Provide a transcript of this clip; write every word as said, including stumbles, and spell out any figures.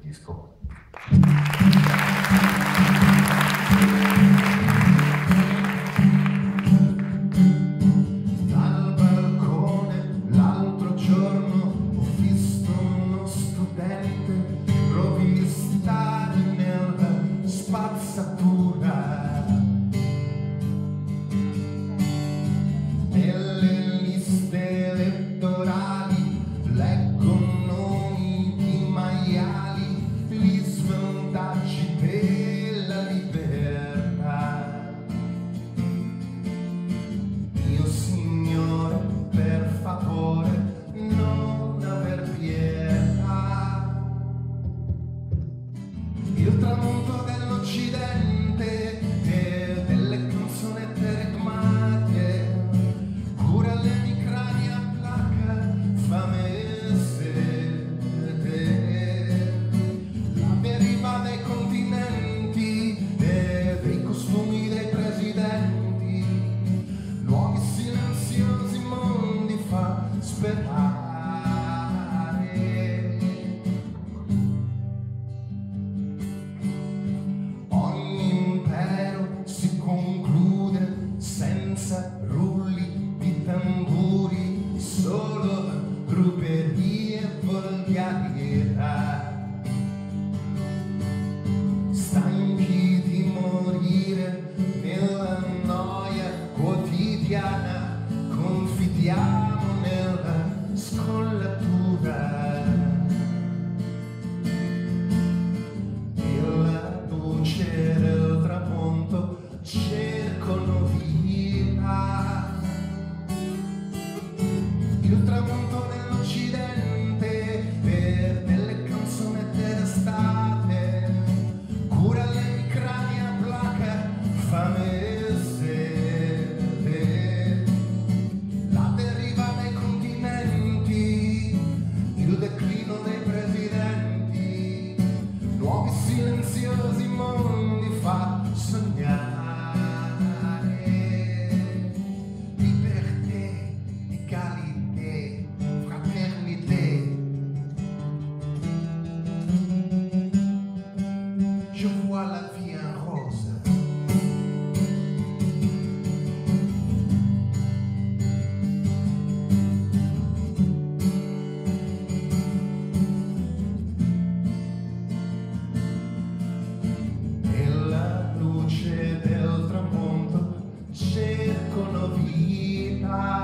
disco. Dal balcone l'altro giorno ho visto uno studente rovistare nella spazzatura. Nelle liste elettorali leggo nomi di maiali, gli svantaggi della libertà. Mio signore, per favore, non aver pietà. Il tramonto dell'Occidente e delle canzonette regmate cura l'emicrania, placa, fame e sete. La deriva dei continenti e dei costumi dei presidenti, nuovi silenziosi mondi fa sperare. Ogni impero si conclude senza rulli di tamburi, solo ruberie e volgarità. Stanchi di morire nella noia quotidiana, confidiamo nella scollatura. E la luce del tramonto cercano via. Il tramonto dell'Occidente e delle canzonette d'estate cura l'emicrania, placa, fame e sete. La deriva dei continenti, il declino dei presidenti, nuovi silenziosi mondi fa sognare. Liberté, égalité, fraternité. Je vois la vie en rose. Nella luce del tramonto cercano vita.